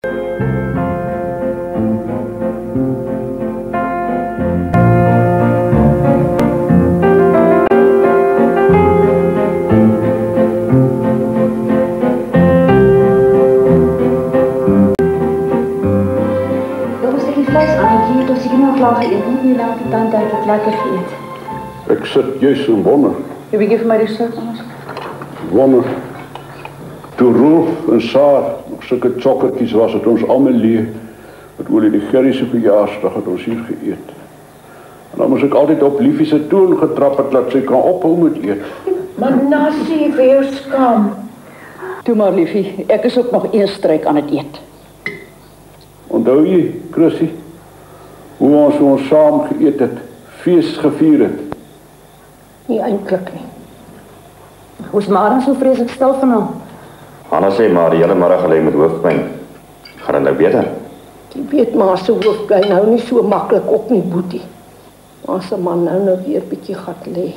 Lekker geëet. Ek sit juist in wonder. Jy bietjie vir my die sout anders. Wonder. Toe Rolf en Saar nog sulke chokkertjies was het ons almal leeg. Met olie die Gerrie se verjaarsdag het ons hier geëet. En dan moes ek altyd op Liefie se toon getrap het dat sy kan ophou met eet. Maar Nassie, vir jou skaam. Toe maar Liefie, ek is ook nog een stryk aan het eet. Onthou jy, Chrissy, hoe ons saam geëet het? Fees gevier het. Nie eintlik nie. Hoe's Mara so vreeslik stil vanaand? Anna sê maar die hele middag gelê met hoofpyn. Gaan dit nou beter? Jy weet maar se hoofpyn hou nie so maklik op nie, Boetie. Maar se man nou weer bietjie gat lê.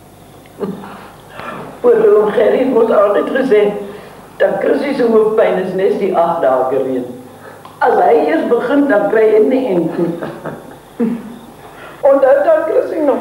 Oom Gerrie het altyd gesê dat Chrissy se hoofpyn is net die 8 dae gereed. As hy eers begin dan kry hy nie end nie. Onthou dan Chrissy nog.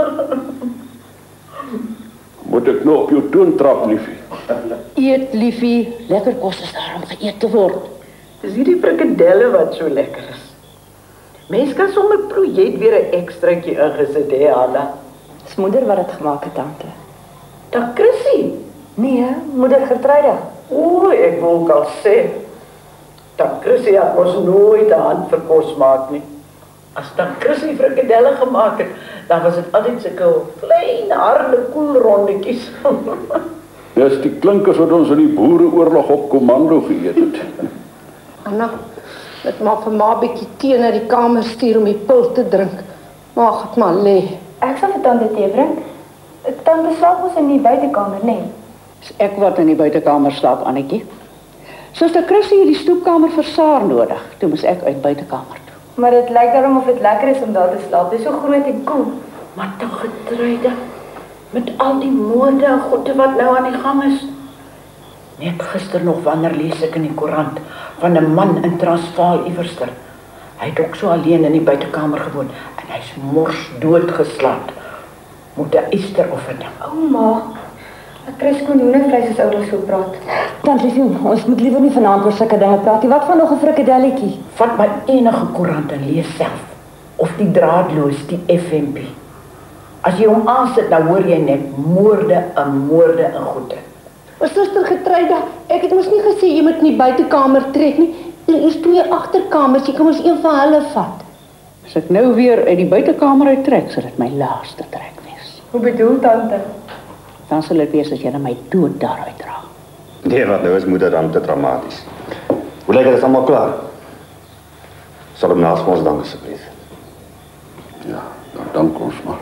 Moet ek nou op jou toon trap, Liefie? Eet, Liefie. Lekker kos is daar om geëet te word. Dis hierdie frikadelle wat so lekker is. Mens kan sommer proe, jy het weer 'n ekstraatjie ingesit, hè, Anna? Dis moeder wat dit gemaak het, tante. Dat Chrissy? Nee, moeder Gertruide. O, ek wil ook al sê. Dat Chrissy het ons nooit 'n hand vir kos maak nie. As dan Chrissy frikadelle gemaak het, dan was dit altyd sulke klein, harde koelrondetjies. Dis die klinkers wat ons in die boereoorlog op kommando geëet het. Anna, dit maak vir ma 'n bietjie tee na die kamer stuur om die pil te drink. Mag dit maar lê. Ek sal vir tante tee bring. Tante slaap ons in die buitekamer, nee. Dis ek wat in die buitekamer slaap, Annetjie. Suster Chrissy het die stoepkamer vir Saar nodig. Toe moes ek uit buitekamer toe. Maar dit lyk daarom of dit lekker is om daar te slaap. Dit is so groot en koel. Maar toch Gertruide, met al die mode en goede wat nou aan die gang is. Net gister nog wanneer lees ek in die koerant van 'n man in Transvaal iewerster. Hy het ook so alleen in die buitekamer gewoon en hy's mors doodgeslaap. Moet 'n Easteroefening. Ouma, ek kry skoon hoendervleis as ouers so praat. Dan liefie, ons moet liewer nie vanaand oor sulke dinge praat nie. Wat van nog 'n frikadelletjie? Vat my enige koerant en lees self. Of die draadloos, die FNP. As jy hom aansit, dan hoor jy net moorde en goede. Maar suster Gertruide, ek het mos nie gesê jy moet in die buitekamer trek nie. Daar is 2 agterkamers, jy kan mos een van hulle vat. As ek nou weer uit die buitekamer uittrek, sal dit my laaste trek wees. Hoe bedoel tante? Dan sal dit wees as jy my dood daaruit dra. Nee, wat nou is moeder dan te dramaties. Hoe lyk dit almal klaar? Sal hom naas vir ons dank asseblief. Ja, dan dank ons maar.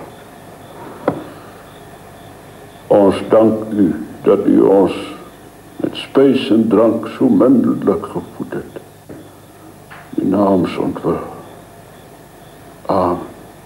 Ons dank u dat u ons met spys en drank so minderlik gevoed het. Die naams ontwil. Amen.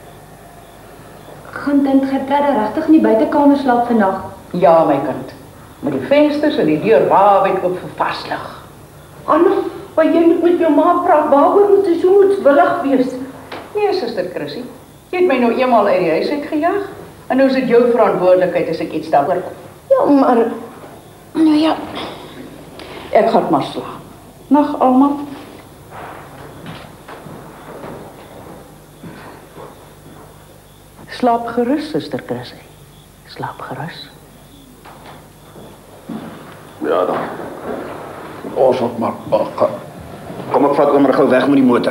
Gaan tante Gertruide regtig in die buitekamer slaap vandag? Ja, my kind. Met die vensters en die deur waawyd oop vir varslig. Anna, maar jy moet met jou ma praat, waaroor moet sy so moedswillig wees? Nee, suster Chrissy. Jy het my nou eenmaal uit die huis uitgejaag. En nou is dit jou verantwoordelikheid as ek iets daaroor kom. Ja, maar Nou ja, ek gaan maar slaap. Nag almal. Slaap gerus, suster Chrissy. Slaap gerus. Ja dan. Ons moet maar gaan. Kom ek vat oom gou weg met die motor.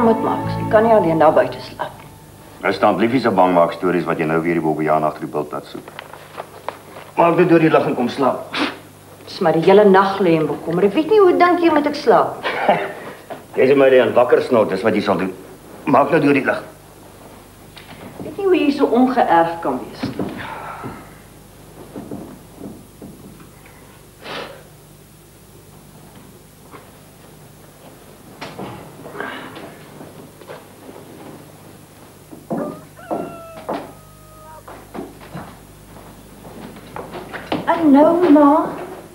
met Max. Ek kan nie alleen daar buite slaap. Er staan liefie se bangmaak stories wat jy nou weer die Bobbejaan agter die bilpad soek. Maak dit deur die lig en kom slaap. Dis maar die hele nag lê en bekommer. Ek weet nie hoe dink jy moet ek slaap. Jy sê my die aan wakker snot, dis wat jy sal doen. Maak nou deur die lig. Ek weet nie hoe jy so ongeërf kan wees nie. En nou, ma.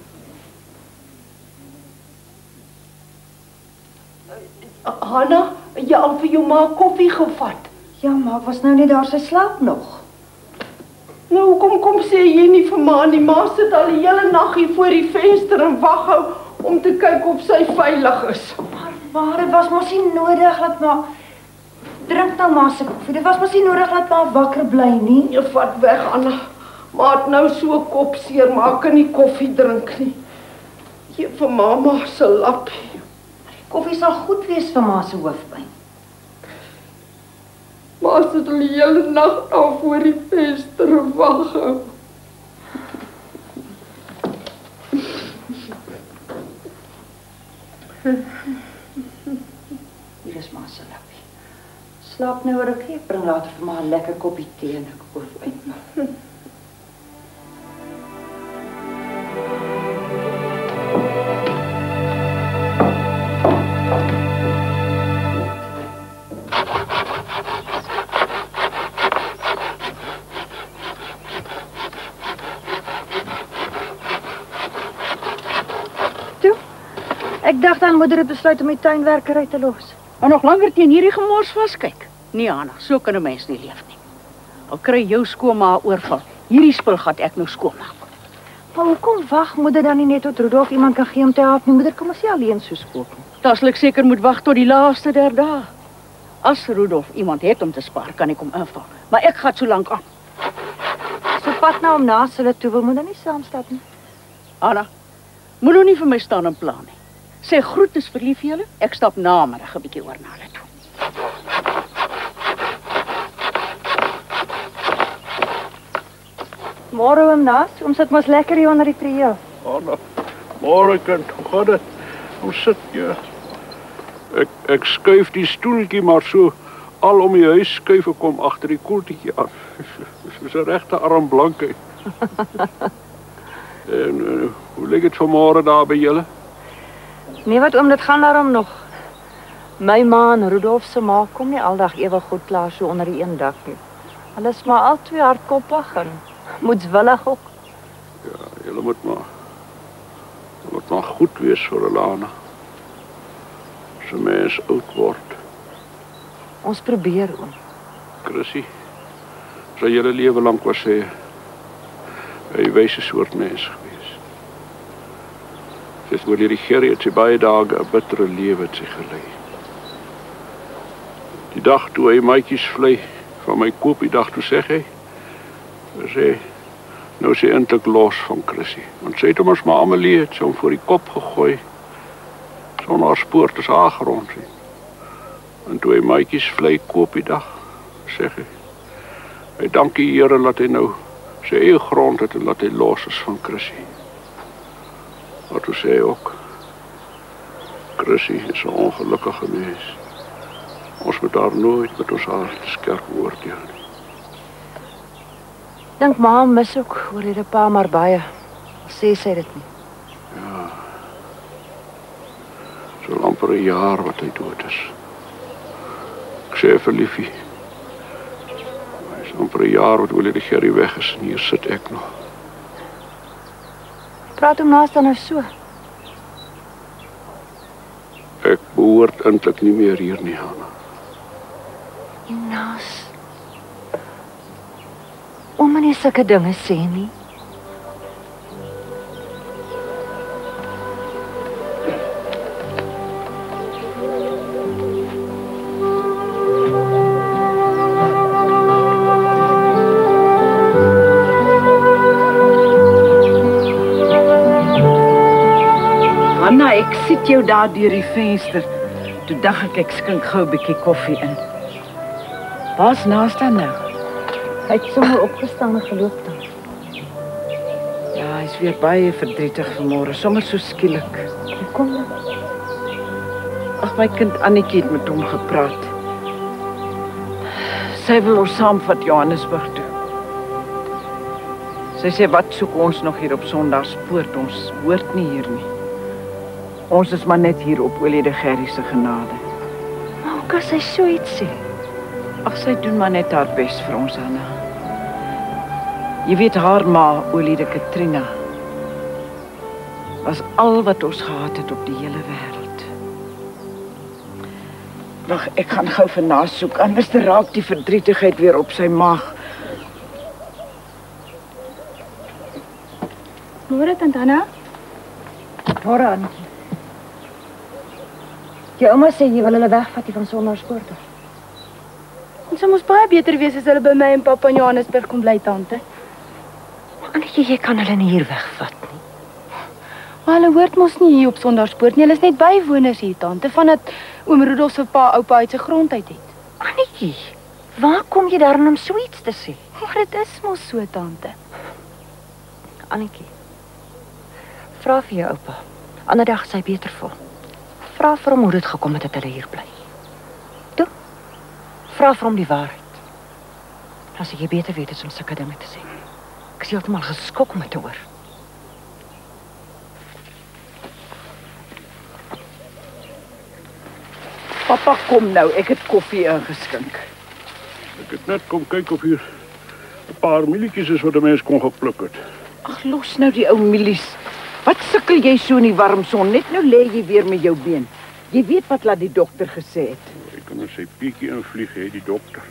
Hanna, jy al vir jou ma koffie gevat. Ja, maar ek was nou net daar, sy slaap nog. Nou, kom sê jy nie vir ma nie. Ma sit al die hele nag hier voor die venster en wag hou om te kyk of sy veilig is. Maar dit was mos nie nodig dat ma... Drink nou maar se koffie. Dit was mos nie nodig dat ma wakker bly nie. Jy vat weg, Anna. Ma het nou so kopseer, maar kan nie koffie drink nie. Jy vir mamma se lappie. Koffie sal goed wees vir ma se hoofpyn. Ma sit al die hele nag daar voor die venster en wag hou. Hier is ma se lappie. Slaap nou rukkie, ek bring later vir ma 'n lekker koppie tee en 'n hoofpyn. Ek dacht dan moeder het besluit om die tuinwerkery te los. En nog langer teen hierdie gemors vaskyk. Nee, Anna, so kan 'n mens nie leef nie. Al kry jou skoonma 'n oorval. Hierdie spul gaan ek nou skoonmaak. Maar hoekom wag moeder dan nie net tot Rudolf iemand kan gee om te help nie? Moeder kan mos nie alleen soos koop nie. Dan sal ek seker moet wag tot die laaste der dae. As Rudolf iemand het om te spaar, kan ek hom inval. Maar ek gaan so lank aan. So pad nou om na hulle toe wil moeder nie saamstap nie. Anna, moet nou nie vir my staan en pla nie. Sê groet is vir lief vir julle. Ek stap namiddag 'n bietjie oor na hulle toe. Môre oom Nas, oom sit mos lekker hier onder die trio. Anna, môre kind, hoe gaan dit? Hoe sit jy? Ek skuif die stoeltjie maar so al om die huis skuif ek kom agter die koeltjie aan. Soos 'n regte arm blankheid. En hoe lyk dit vanmôre daar by julle? Nee wat oom, dit gaan daarom nog. My ma en Rudolf se ma kom nie aldag ewig goed klaar so onder die een dak nie. Hulle is maar al twee hardkoppig en moedswillig ook. Ja, julle moet maar goed wees vir hulle, Anna. As 'n mens oud word. Ons probeer oom. Chrissy, sy hele lewe lank was sy 'n wyse soort mens gewees. Sy het oor hierdie gerrie het sy baie dae 'n bittere lewe het sy gelei. Die dag toe hy maatjies vlei van my koop, die dag toe sê hy, nou sy eintlik los van Chrissy. Want sy het hom ons maar Amelie het sy hom voor die kop gegooi, sonder haar spoor te saaggrond. En toe hy maatjies vlei koop die dag, sê hy dank die Here dat hy nou sy eie grond het en dat hy los is van Chrissy. Maar toe sê hy ook, Chrissy is 'n ongelukkige mens. Ons moet daar nooit met ons hart skerp oordeel nie. Dink ma mis ook oor hierdie pa maar baie. Sê sy dit nie. Ja. So amper 'n jaar wat hy dood is. Ek sê vir liefie, hy is amper 'n jaar wat Willie die Gerrie weg is en hier sit ek nog. Praat hom naast dan nou so. Ek behoort eintlik nie meer hier nie, Hanna. Nas. Oom moenie sulke dinge sê nie. Anna, ek sit jou daar deur die venster. Toe dacht ek skink gou 'n bietjie koffie in. Waar's naast dan nou? Hy het sommer opgestaan en geloop dan. Ja, hy's weer baie verdrietig vanmôre, sommer so skielik. Hoekom nou? Ag, my kind Annetjie het met hom gepraat. Sy wil ons saamvat Johannesburg toe. Sy sê, wat soek ons nog hier op Sondagspoort? Ons hoort nie hier nie. Ons is maar net hier op Olie de Gerrie se genade. Maar hoe kan sy so iets sê? Ag, sy doen maar net haar bes vir ons, Anna. Jy weet, haar ma, Olie de Katrina, was al wat ons gehad het op die hele wêreld. Wag, ek gaan gou vir nasoek, anders raak die verdrietigheid weer op sy maag. Môre, Tant Anna. Môre, Annetjie. Jou ouma sê jy wil hulle wegvat hier van Sondagspoort af. Dit sou mos baie beter wees as hulle by my en pappa in Johannesburg kom bly, tante. Maar Annetjie, jy kan hulle nie hier wegvat nie. Maar hulle hoort mos nie hier op Sondagspoort nie. Hulle is net bywoners hier, tante, vandat oom Rudolf se pa oupa uit sy grond uit het. Annetjie, waar kom jy daarin om so iets te sê? Maar dit is mos so, tante. Annetjie, vra vir jou oupa. Ander dag sy beter voel. Vra vir hom hoe dit gekom het dat hulle hier bly. Toe, vra vir hom die waarheid. Dan sê jy beter weet het om sulke dinge te sê. Ek is heeltemal geskok om dit te hoor. Papa, kom nou, ek het koffie ingeskink. Ek het net kom kyk of hier 'n paar mielietjies is wat 'n mens kon gepluk het. Ag, los nou die ou mielies. Wat sukkel jy so in die warm son? Net nou lê jy weer met jou been. Jy weet wat laat die dokter gesê het. Ek kan in sy pietjie invlieg, hè, die dokter.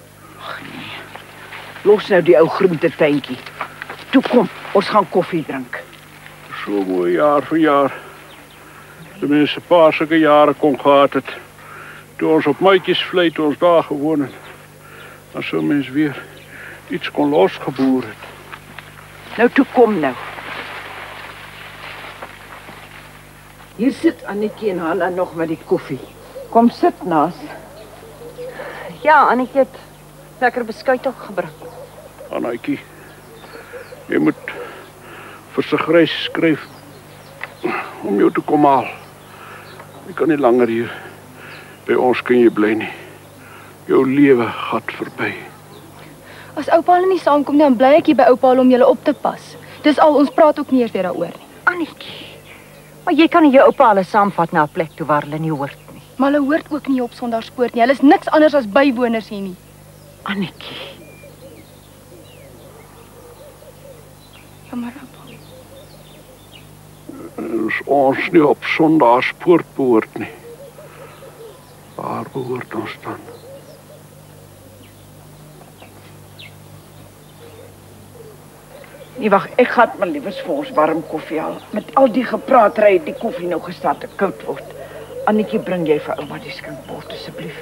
Los nou die ou groentetuintjie. Toe kom, ons gaan koffie drink. So mooi jaar vir jaar. Die mense 'n paar sulke jare kon gehad het. Toe ons op maatjiesvlei toe ons daar gewoon het. Dan sou mens weer iets kon losgeboer het. Nou toe kom nou. Hier sit Annetjie en Hanna nog met die koffie. Kom sit naas. Ja, Annetjie het lekker beskuit ook gebring. Annetjie, jy moet vir sy grys skryf om jou te kom haal. Jy kan nie langer hier by ons kan jy bly nie. Jou lewe gaan verby. As oupa hulle nie saamkom nie, dan bly ek hier by oupa om julle op te pas. Dis al, ons praat ook nie eers weer daaroor nie. Annetjie, maar jy kan nie jou oupa hulle saamvat na 'n plek toe waar hulle nie hoort nie. Maar hulle hoort ook nie op Sondagspoort nie. Hulle is niks anders as bywoners hier nie. Annetjie, Ja, maar oupa. As ons nie op Sondagspoort behoort nie. Waar behoort ons dan? nee, wag, ek gaan maar liewes vir ons warm koffie haal. Met al die gepraatery het die koffie nou gestaan te koud word. Annetjie, bring jy vir ouma die skinkbord asseblief.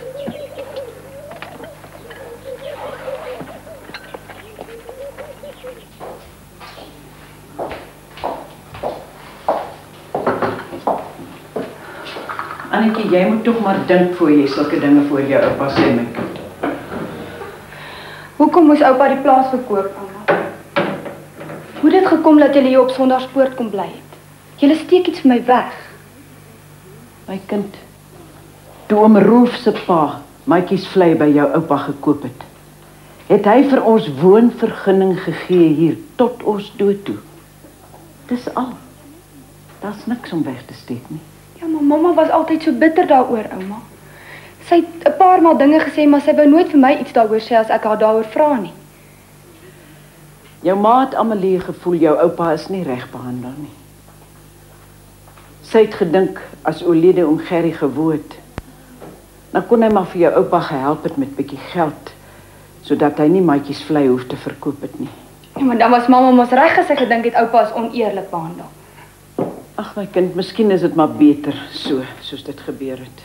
Annetjie, jy moet tog maar dink voor jy sulke dinge voor jou oupa sê, my kind. Hoekom moes oupa die plaas verkoop, ouma? Hoe het dit gekom dat julle hier op Sondagspoort kom bly het? Julle steek iets vir my weg. My kind, toe oom Rolf se pa maatjiesvlei by jou oupa gekoop het hy vir ons woonvergunning gegee hier tot ons dood toe. Dis al. Daar's niks om weg te steek nie. Ja, maar mamma was altyd so bitter daaroor, ouma. Sy het 'n paar maal dinge gesê, maar sy wou nooit vir my iets daaroor sê as ek haar daaroor vra nie. Jou ma het Amelie gevoel jou oupa is nie reg behandel nie. Sy het gedink as Olede om Gerrie gewoon het, dan kon hy maar vir jou oupa gehelp het met bietjie geld, sodat hy nie maatjiesvlei hoef te verkoop het nie. Ja, maar dan was mamma mos reg as sy gedink het oupa is oneerlik behandel. Ag my kind, miskien is dit maar beter so, soos dit gebeur het.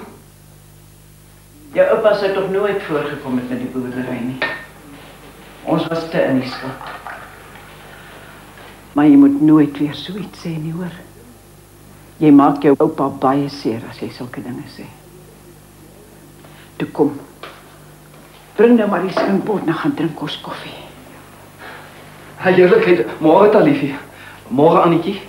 Jou oupa sou tog nooit voorgekom het met die boerdery nie. Ons was te in die skuld. Maar jy moet nooit weer so iets sê nie, hoor. Jy maak jou oupa baie seer as jy sulke dinge sê. Toe kom. Bring nou maar die skinkbord, nou gaan drink ons koffie. Heerlikheid, môre Taliefie. Môre Annetjie.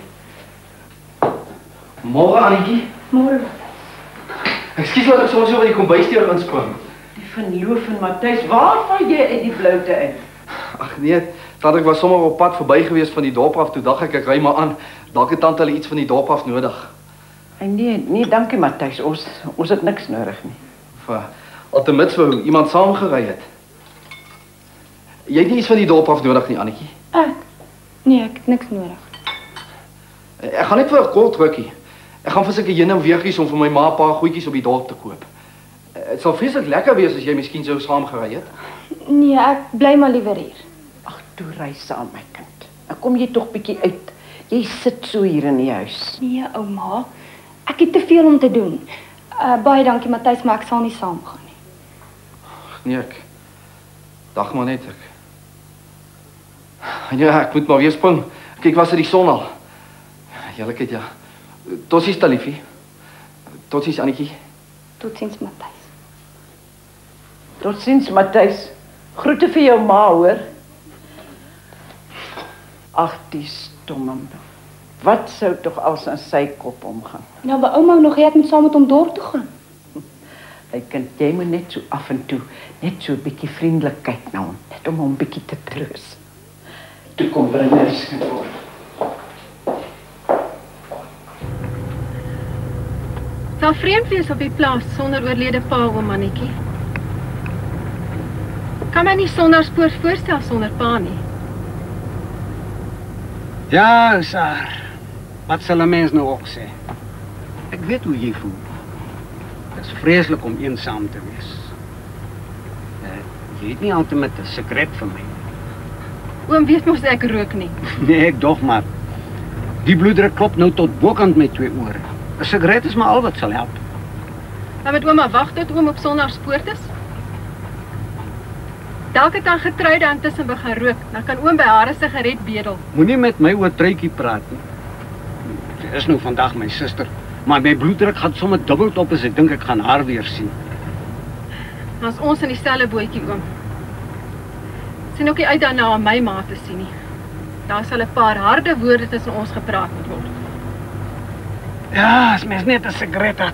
Môre Annetjie. Môre. Ekskuus dat ek soms so by die kombuisdeur inspring. Die verloof van Matthys, waar val jy uit die bloute uit? Ag nee, dat ek was sommer op pad verby gewees van die dorp af, toe dacht ek ry maar aan. Dalk het tante hulle iets van die dorp af nodig. Nee, dankie Matthys, ons het niks nodig nie. Altemits wou iemand saamgery het. Jy het nie iets van die dorp af nodig nie, Annetjie. Nee, ek het niks nodig. Ek gaan net vir 'n kort rukkie. Ek gaan vir sulke heen en weertjies om vir my ma 'n paar goedjies op die dorp te koop. Het sal vreeslik lekker wees as jy miskien sou saamgery het. Nee, ek bly maar liewer hier. Ag, toe ry saam my kind. Dan kom jy tog bietjie uit. Jy sit so hier in die huis. Nee, ouma. Ek het te veel om te doen. Baie dankie Matthys, maar ek sal nie saamgaan nie. Nee, ek dag maar net ek. Ja, ek moet maar weer spring. Kyk, was dit die son al? Heerlikheid, ja. Totsiens Taliefie. Totsiens Annetjie. Totsiens Matthys. Totsiens Matthys. Groete vir jou ma, hoor. Ag, die stomme. Wat sou tog als aan sy kop omgaan? Nou, by ouma nog ek moet saam met hom dorp toe gaan. My kind, jy moet net so af en toe, net so 'n bietjie vriendelik kyk na hom, net om hom bietjie te troos. Toe kom bring hy skinkbord. Sal vreemd wees op die plaas sonder oorlede pa, oom Annetjie. Kan my nie Sondagspoort voorstel sonder pa nie. Ja, Saar. Wat sal 'n mens nou ook sê? Ek weet hoe jy voel. Dit is vreeslik om eensaam te wees. Jy het nie altyd met 'n sigaret vir my. Oom weet mos ek rook nie. Nee, ek dog maar. Die bloeddruk klop nou tot bokant my 2 ore. 'n Sigaret is maar al wat sal help. Dan moet ouma wag tot oom op Sondagspoort is. Dalk het dan getroude intussen begin rook, dan kan oom by haar 'n sigaret bedel. Moenie met my oor Truitjie praat nie. Sy is nou vandag my suster, maar my bloeddruk gaan sommer dubbel op as ek dink ek gaan haar weer sien. As ons in dieselfde bootjie, oom. Sien ook nie uit daarna om my ma te sien nie. Daar sal 'n paar harde woorde tussen ons gepraat moet word. Ja, as mens net 'n sigaret had.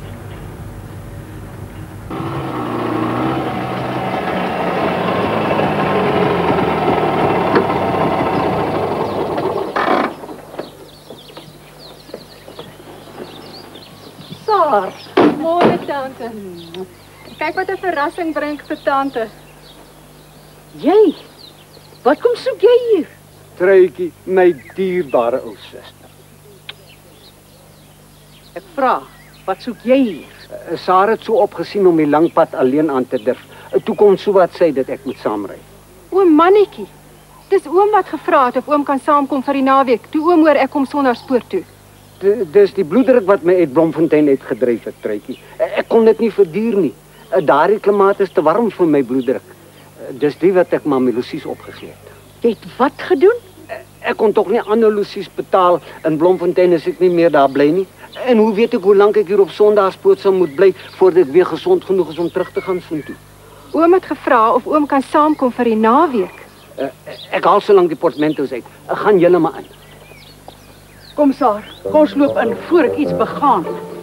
Saar, môre tante. Kyk wat 'n verrassing bring ek vir tante. Jy? Wat kom soek jy hier? Truitjie, my dierbare ou suster. Ek vra, wat soek jy hier? Sarah het so opgesien om die lang pad alleen aan te durf. Toe kon so wat sê dat ek moet saamry. Oom mannetjie. Dis oom wat gevra het of oom kan saamkom vir die naweek. Toe oom hoor ek kom Sondagspoort toe. Dis die bloeddruk wat my uit Bloemfontein uitgedryf het, Truitjie. Ek kon dit nie verduur nie. Daardie klimaat is te warm vir my bloeddruk. Dis die wat ek maar my losies opgegee het. Jy het wat gedoen? Ek kon tog nie ander losies betaal in Bloemfontein as ek nie meer daar bly nie. En hoe weet ek hoe lank ek hier op Sondagspoort sal moet bly voordat ek weer gesond genoeg is om terug te gaan soontoe? Oom het gevra of oom kan saamkom vir die naweek. Ek haal so lank die portmanteaus uit. Ek gaan julle maar in. Kom Saar, ons loop in voor ek iets begaan.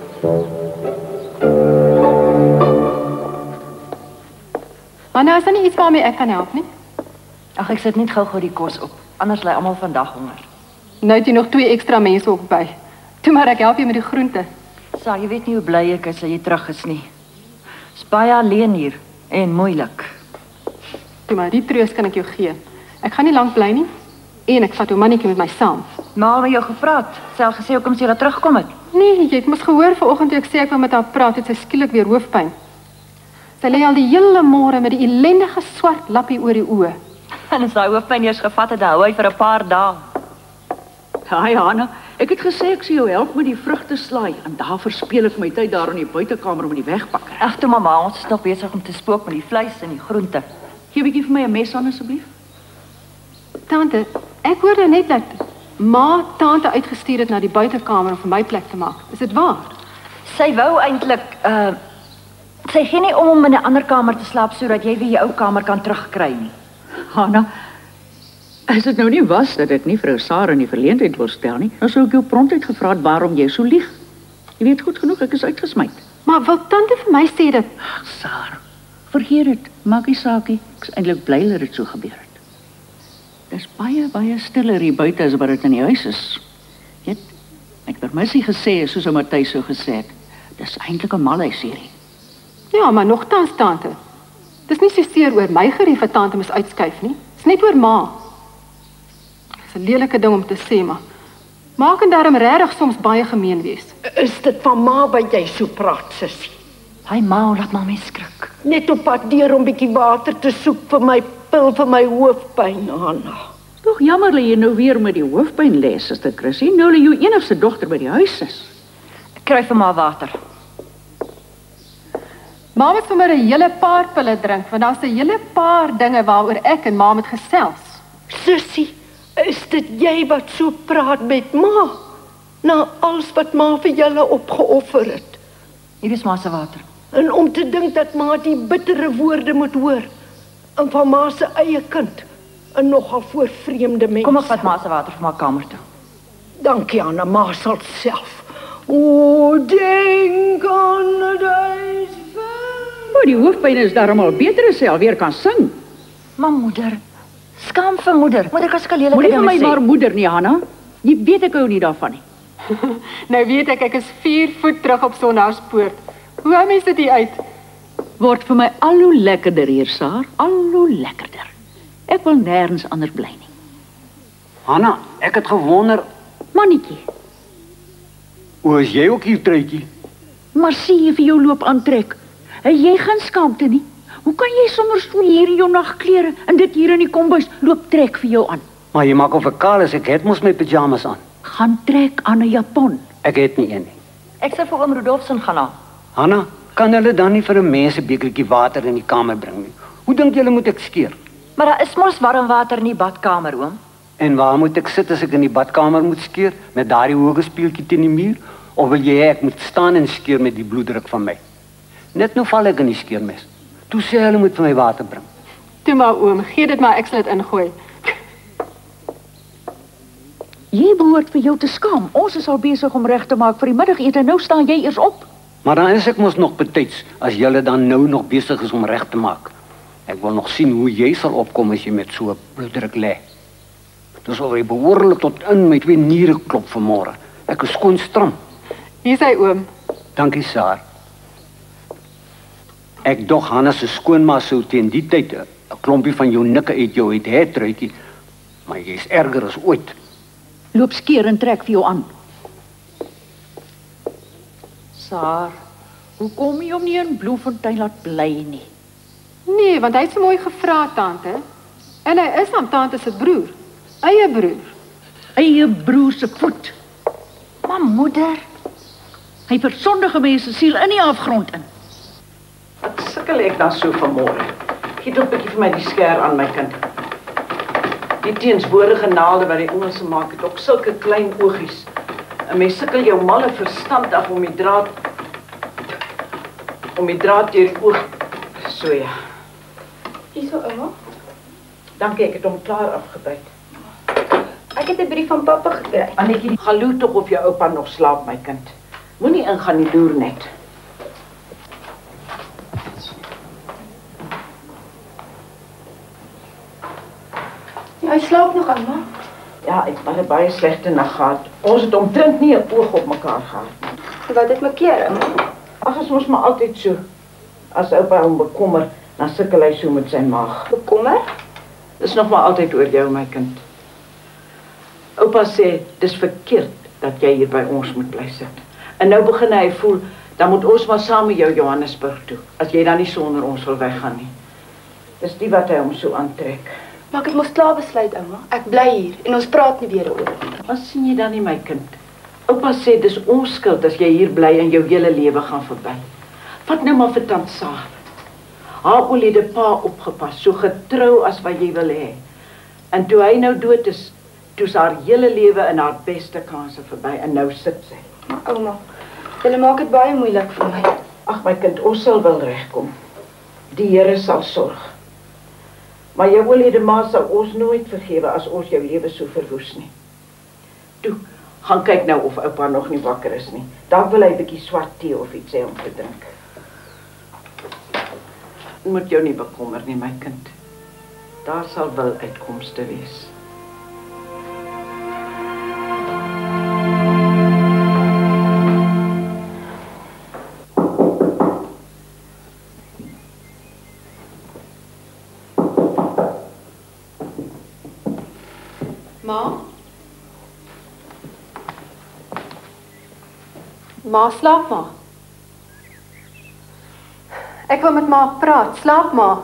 Maar nou is daar nie iets waarmee ek kan help nie. Ag, ek sit net gou-gou die kos op. Anders lê almal vandag honger. Nou het jy nog 2 ekstra mense ook by. Toe maar ek help jy met die groente. Saar, jy weet nie hoe bly ek is dat jy terug is nie. Is baie alleen hier en moeilik. Toe maar, die troos kan ek jou gee. Ek gaan nie lank bly nie en ek vat ou mannetjie met my saam. Maar met jou gepraat, sy het gesê hoekom sy daar terugkom het. Nee, jy het mos gehoor vanoggend toe ek sê ek wil met haar praat, het sy skielik weer hoofpyn. Sy lê al die hele môre met die ellendige swart lappie oor die oë. En as daai hoofpyn eers gevat het, dan hou hy vir 'n paar dae. Haai Hanna, ek het gesê ek sou jou help met die vrugte slaai en daar verspeel ek my tyd daar in die buitekamer met die wegpakker. Ag toe mamma, ons is nog besig om te spook met die vleis en die groente. Gee 'n bietjie vir my 'n mes aan asseblief. Tante, ek hoorde net dat ma tante uitgestuur het na die buitekamer om vir my plek te maak. Is dit waar? Sy wou eintlik Sy gee nie om in 'n ander kamer te slaap sodat jy weer jou ou kamer kan terugkry nie. Hanna, as dit nou nie was dat ek nie vrou Sarah in die verleentheid wil stel nie, dan sou ek jou prontuit gevra het waarom jy so lieg. Jy weet goed genoeg, ek is uitgesmyd. Maar wil tante vir my sê dit? Ag, Sarah, vergeet dit. Maak nie saakie. Ek is eintlik bly dat dit so gebeur het. Dis baie stiller hier buite as wat dit in die huis is. Weet, ek het permissie gesê, soos ou Matthys sou gesê het. Dis eintlik 'n malhuis hierdie. Ja, maar nogtans tante. Dis nie so seer oor my gerief wat tante moes uitskuif nie. Dis net oor ma. Dis 'n lelike ding om te sê, maar ma kan darm regtig soms baie gemeen wees. Is dit van ma wat jy so praat, sussie? Hy ma, laat maar my skrik. Net op pad deur om bietjie water te soek vir my pil vir my hoofpyn, Hanna. Tog jammer dat jy nou weer met die hoofpyn lê, Suster Chrissy. Nou dat jou enigste dogter by die huis is. Ek kry vir ma water. Ma moet vir my 'n hele paar pille drink, want daar's 'n hele paar dinge waaroor ek en ma moet gesels. Sussie, is dit jy wat so praat met ma? Na alles wat ma vir julle opgeoffer het. Hier is ma se water. En om te dink dat ma die bittere woorde moet hoor. En van ma se eie kind. En nogal voor vreemde mense. Kom ek vat ma se water vir my kamer toe. Dankie, Anna, ma sal self. O, denk aan die Maar die hoofpyn is daarom al beter as sy alweer kan sing. Maar moeder, skaam vir moeder. Moeder kan skale lelike Moenie dinge vir my sê. maar moeder nie, Hanna. Jy weet ek hou nie daarvan nie. Nou weet ek is 4 voet terug op Sondagspoort. Hoe hou mens dit hier uit? Word vir my al hoe lekkerder hier, Saar. Al hoe lekkerder. Ek wil nêrens anders bly nie. Hanna, ek het gewonder, Mannetjie, hoe is jy ook hier, Truitjie? maar sien jy vir jou loop aantrek? En jy gaan skaamte nie. Hoe kan jy sommer so hier in jou nagklere en dit hier in die kombuis loop trek vir jou aan? Maar jy maak of ek kaal is, ek het mos my pyjamas aan. Gaan trek aan 'n japon. Ek het nie een nie. Ek sê vir oom Rudolfsen gaan haal. Hanna, kan hulle dan nie vir 'n mens 'n bekertjie water in die kamer bring nie? Hoe dink julle moet ek skeer? Maar daar is mos warm water in die badkamer, oom. En waar moet ek sit as ek in die badkamer moet skeer? Met daardie hoë speeltjie teen die muur? Of wil jy hê ek moet staan en skeer met die bloeddruk van my? Net nou val ek in die skeermes. Toe sê hulle moet vir my water bring. Toe maar oom, gee dit maar, ek sal dit ingooi. Jy behoort vir jou te skaam. Ons is al besig om reg te maak vir die middagete en nou staan jy eers op. Maar dan is ek mos nog betyds, as julle dan nou nog besig is om reg te maak. Ek wil nog sien hoe jy sal opkom as jy met so 'n bloeddruk lê. Dis al jy behoorlik tot in my 2 niere klop vanmôre. Ek is skoon stram. Hier sê oom. Dankie, Saar. Ek dog Hanna se skoonma sou teen die tyd 'n klompie van jou nikke uit jou het, Truitjie. Maar jy's erger as ooit. Loop skeer en trek vir jou aan. Saar, hoekom jy hom nie in Bloemfontein laat bly nie? Nee, want hy het so mooi gevra, tante. En hy is aan tante se broer. Eie broer. Eie broer se voet. Maar moeder, Hy versondige mense siel in die afgrond in. Wat sukkel ek dan so vanmôre? Gee tog 'n bietjie vir my die skêr aan, my kind. Die teenswoordige naalde wat die Engelse maak, het ook sulke klein oogies. 'n Mens sukkel jou malle verstand af om die draad deur die oog. So ja. Hierso, ouma. Dankie, ek het hom klaar afgebyt. Ek het 'n brief van pappa gekry. Annetjie, gaan loer tog of jou oupa nog slaap, my kind. Moenie ingaan die loer net. Ja, hy slaap nog, ouma. Ja, ek het 'n baie slegte nag gehad. Ons het omtrent nie 'n oog op mekaar gehad nie. Wat het my keer, ouma? Ag, ons mos maar altyd so. As oupa hom bekommer, dan sukkel hy so met sy maag. Bekommer? Dis nog maar altyd oor jou, my kind. Oupa sê, dis verkeerd dat jy hier by ons moet bly sit. En nou begin hy voel, dan moet ons maar saam met jou Johannesburg toe, as jy dan nie sonder ons wil weggaan nie. Dis die wat hy hom so aantrek. Maar ek het mos klaar besluit, ouma. Ek bly hier en ons praat nie weer oor. Wat sien jy dan nie, my kind? Oupa sê, dis ons skuld as jy hier bly en jou hele lewe gaan verby. Vat nou maar vir tant Saar. Haar olie het pa opgepas, so getrou as wat jy wil hê. En toe hy nou dood is, toe's haar hele lewe in haar beste kanse verby en nou sit sy. Maar ouma, julle maak dit baie moeilik vir my. Ag my kind, ons sal wel regkom. Die Here sal sorg. Maar jou oorlede ma sal ons nooit vergewe as ons jou lewe so verwoes nie. Toe, gaan kyk nou of oupa nog nie wakker is nie. Dan wil hy 'n bietjie swart tee of iets hê om te drink. Moet jou nie bekommer nie, my kind. Daar sal wel uitkomste wees. Ma, slaap maar. Ek wil met ma praat. Slaap maar.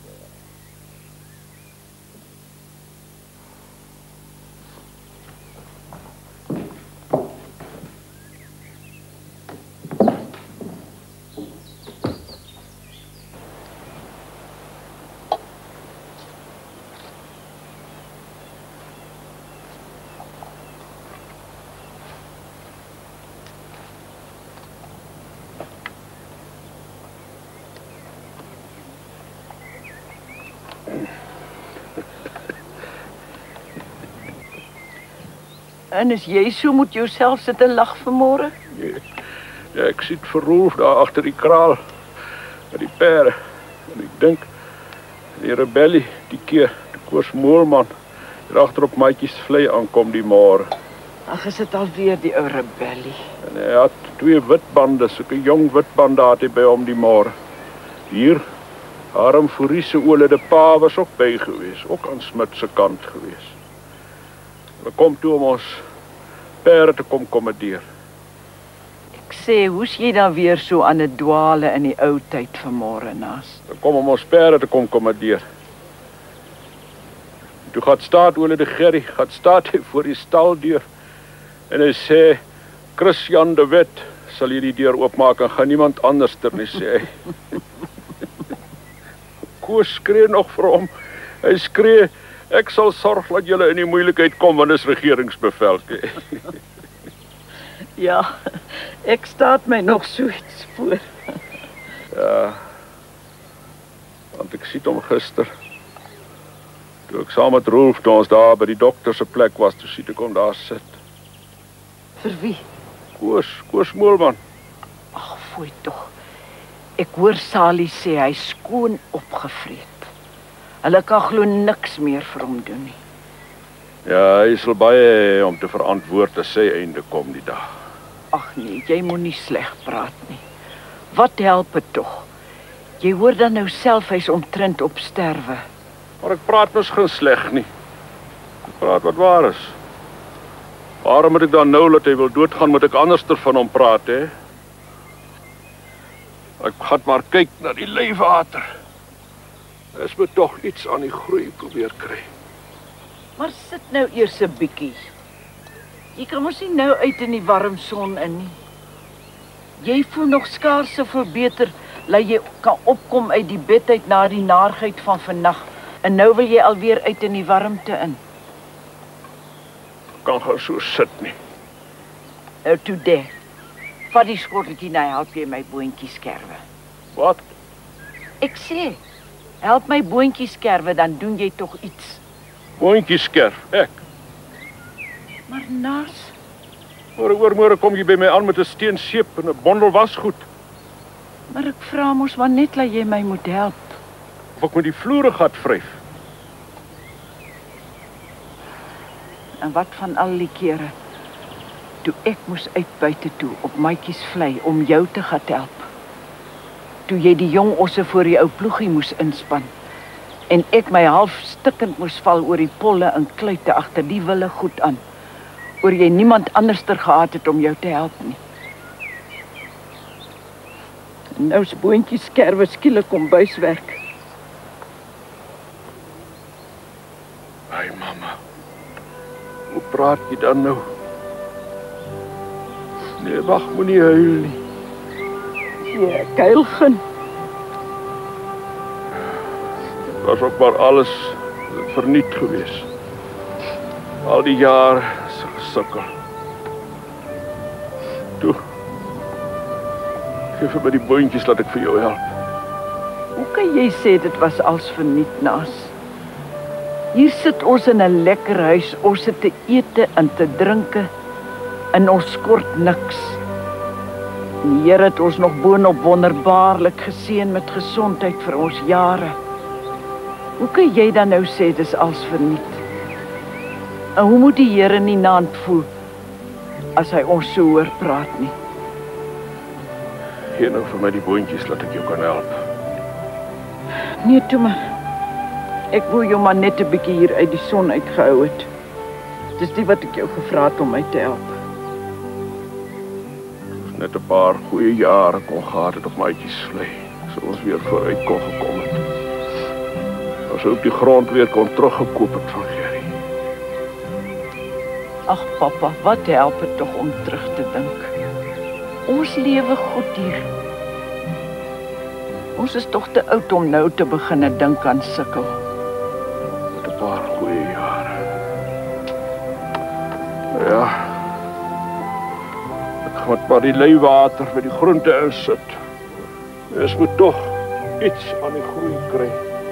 En is jy so moet jouself sit en lag vanmôre? Nee. Ja, ek sit verroef daar agter die kraal met die perde. En ek dink die rebellie die keer, die Koos Moelman hier agter op maatjies vlei aankom die môre. Ag, is dit alweer die ou rebellie? En hy het 2 witbande, sulke jong witbande het hy by hom die môre. Hier Harm Fourie se oulede pa was ook by gewees, ook aan Smit se kant gewees. Hulle kom toe om ons perde te kom kommandeer. Ek sê, hoe's jy dan weer so aan 'n dwaale in die ou tyd vanmôre naas? Hulle kom om ons perde te kom kommandeer. Toe gaan staat oulede Gerry, gaan staat hy voor die staldeur en hy sê, Christian de Wet sal hierdie deur oopmaak en gaan niemand anders ter nie, sê hy. Koos skree nog vir hom. Hy skree, ek sal sorg dat julle in die moeilikheid kom, want dis regeringsbevel. Ja, ek staat my nog so iets voor. Ja, want ek sien hom gister. Toe ek saam met Rolf, toe ons daar by die dokter se plek was, toe sien ek hom daar sit. Vir wie? Koos Moelman. Ag, foei tog. Ek hoor Sally sê hy skoon opgevreet. Hulle kan glo niks meer vir hom doen nie. Ja, hy sal baie hê om te verantwoord as sy einde kom die dag. Ag nee, jy moenie sleg praat nie. Wat help dit tog? Jy hoor dan nou self hy's omtrent op sterwe. Maar ek praat mos geen sleg nie. Ek praat wat waar is. Waarom moet ek dan nou dat hy wil doodgaan, moet ek anderster van hom praat, hè? Ek gaan maar kyk na die leiwater. Is moet tog iets aan die groei probeer kry. Maar sit nou eers 'n bietjie. Jy kan mos nie nou uit in die warm son in nie. Jy voel nog skaars soveel beter, dat jy kan opkom uit die bed uit na die naarheid van vannag. En nou wil jy alweer uit in die warmte in. Kan gaan so sit nie. Nou toe daar. Vat die skotteltjie nou, help jy my boontjie skerwe. Wat? Ek sê, help my boontjie skerwe, dan doen jy tog iets. Boontjie skerf, ek. Maar naas. Môre kom jy by my aan met 'n steenseep en 'n bondel wasgoed. Maar ek vra mos maar net dat jy my moet help. Of ek met die vloere gat vryf. En wat van al die kere toe ek moes uit buite toe op maatjies vlei om jou te gaan help. Toe jy die jong osse voor die ou ploegie moes inspan en ek my half stikkend moes val oor die polle en kluite agter die wille goed aan. Oor jy niemand anderster gehad het om jou te help nie. En nou's boontjie skerwe skielik kom buiswerk. Ai mamma. Hoe praat jy dan nou? Nee, wag, moenie huil nie. Ja, ek huil geen. Dit was ook maar alles verniet gewees. Al die jare gesukkel. Toe Geef vir my die boontjies dat ek vir jou help. Hoe kan jy sê dit was als verniet, Naas? Hier sit ons in 'n lekker huis, ons sit te ete en te drinke en ons kort niks. Die Here het ons nog boonop wonderbaarlik geseën met gesondheid vir ons jare. Hoe kan jy dan nou sê dis als verniet? En hoe moet die Here nie naand voel as hy ons so hoor praat nie? Gee nou vir my die boontjies dat ek jou kan help. Nee, toe maar. Ek wou jou maar net 'n bietjie hier uit die son uitgehou het. Dis die wat ek jou gevra het om my te help. Net 'n paar goeie jare kon gehad het op maatjies vlei, so ons weer vooruit kon gekom het. As ook die grond weer kon teruggekoop het van Gerry. Ag pappa, wat help dit tog om terug te dink? Ons lewe goed hier. Ons is tog te oud om nou te begin dink aan sukkel. Met 'n paar goeie jare. Ja. Wat maar die leiwater vir die groente insit. Mens moet tog iets aan die groei kry.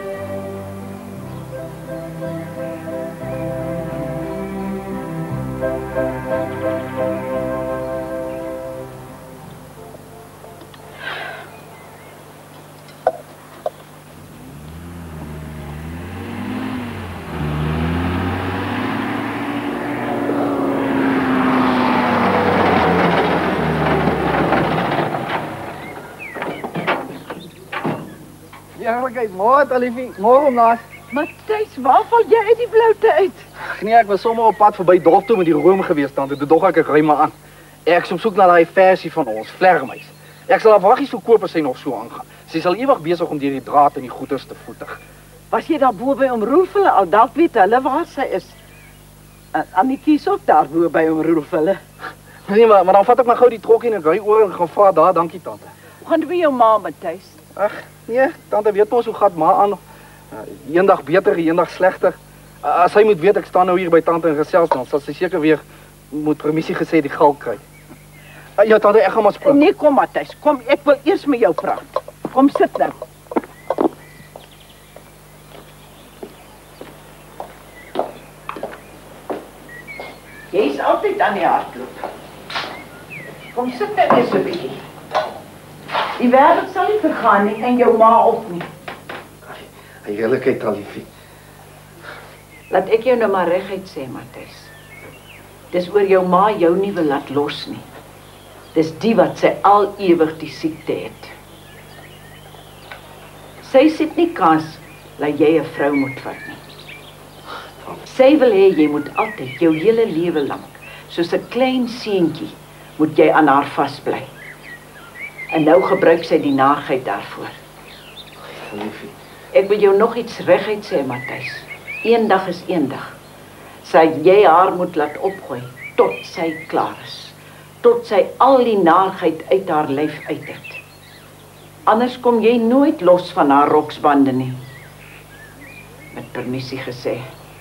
Môre, Talifie. Môre om Naas. Matthys, waar val jy uit die bloute uit? Nee, ek was sommer op pad verby dorp toe met die room gewees, tante. Toe dog ek ry maar aan. Ek is op soek na daai versie van ons, vlermuis. Ek sal haar waggies verkoop as sy nog so aangaan. Sy sal ewig besig om deur die draad en die goeders te voetig. Was jy daar bo by om Roelfulle al dalk weet hulle waar sy is? Annetjie is ook daar bo by om Roelfulle. Nee, maar dan vat ek maar gou die trokkie en ek ry oor en gaan vra daar, dankie tante. Gaan doen jou ma, Matthys. Ag, nee, tante weet mos hoe gaan maar aan. Eendag beter, eendag slegter. As sy moet weet ek staan nou hier by tante en gesels dan, sal sy seker weer moet permissie gesê die gal kry. Ja, tante, ek gaan maar spring. Nee, kom Matthys, kom, ek wil eers met jou praat. Kom sit nou. Jy is altyd aan die hardloop. Kom sit net eens 'n bietjie. Die wêreld sal nie vergaan nie en jou ma ook nie. Heiligheid, Talifie. Laat ek jou nou maar reguit sê, Matthys. Dis oor jou ma jou nie wil laat los nie. Dis die wat sy al ewig die siekte het. Sy sit nie kans dat jy 'n vrou moet vat nie. Sy wil hê jy moet altyd jou hele lewe lank, soos 'n klein seentjie, moet jy aan haar vasbly. En nou gebruik sy die naagheid daarvoor. Ek wil jou nog iets reguit sê, Matthys. Eendag is eendag. Sy jy haar moet laat opgooi tot sy klaar is. Tot sy al die naagheid uit haar lyf uit het. Anders kom jy nooit los van haar roksbande nie. Met permissie gesê.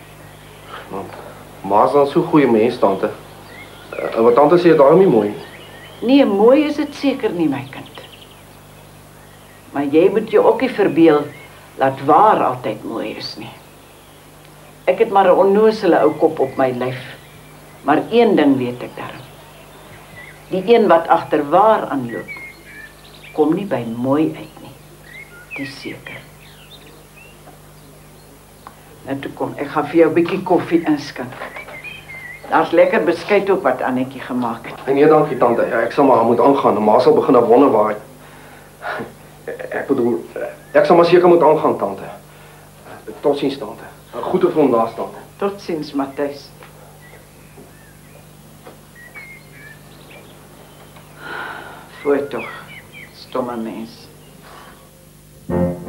Ma is dan so goeie mens, tante. En wat tante sê is daarom nie mooi. Nee, mooi is dit seker nie, my kind. Maar jy moet jou ook nie verbeel dat waar altyd mooi is nie. Ek het maar 'n onnozele ou kop op my lyf. Maar een ding weet ek daarom. Die een wat agter waar aanloop, kom nie by mooi uit nie. Dis seker. En toe kom, ek gaan vir jou 'n bietjie koffie inskink. Daar's lekker beskuit ook wat Annetjie gemaak het. Nee, dankie tante. Ek sal maar moet aangaan. Ma sal begin wonder waar ek bedoel, ek sal maar seker moet aangaan, tante. Totsiens, tante. Goeie vir vandag, tante. Totsiens, Matthys. Voor toch, stomme mens.